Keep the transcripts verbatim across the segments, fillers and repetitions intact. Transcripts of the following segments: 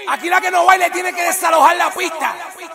Aquí la que no baile tiene que desalojar la pista.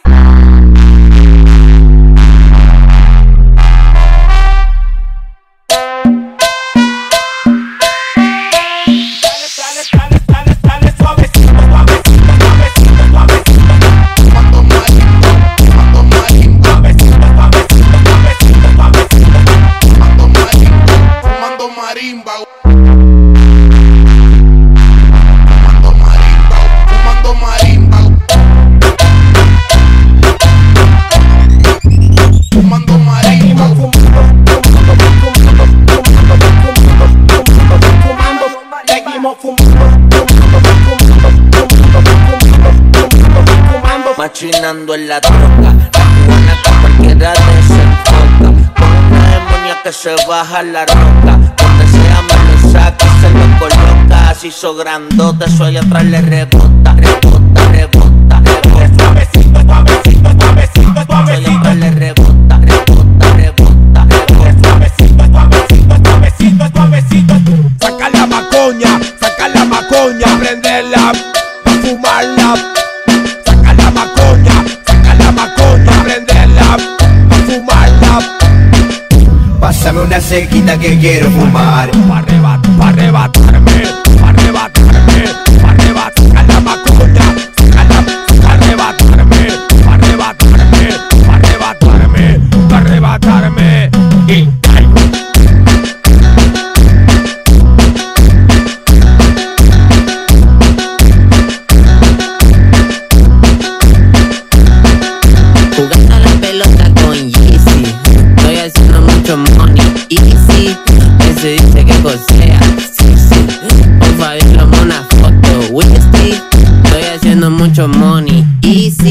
Machinando en la troca, la cubana que cualquiera desenfoca. Con una demonia que se baja la roca. Donde sea me lo saca y se lo coloca. Así hizo grandote, eso allá atrás le rebota, rebota, rebota, rebota. Suavecito, suavecito, suavecito, suavecito. Allá atrás le rebota, rebota, rebota, rebota. Suavecito, suavecito, suavecito, suavecito. Saca la macoña, saca la macoña, prenderla, pa' fumarla. Saca la macoña, saca la macoña, prenderla, pa' fumarla. Pásame una sequita que quiero fumar. Pa' arrebatar, pa' arrebatarme, pa' arrebatarme, pa' arrebatar. Saca la macoña, saca la, pa' arrebatarme, pa' arrebatarme, pa' arrebatarme, pa' arrebatarme. Y jugando la pelota con Yeezy, estoy haciendo mucho money, easy. Ese dice que cosea, sí, sí. Por favor, toma una foto, Whisky. Estoy haciendo mucho money, easy.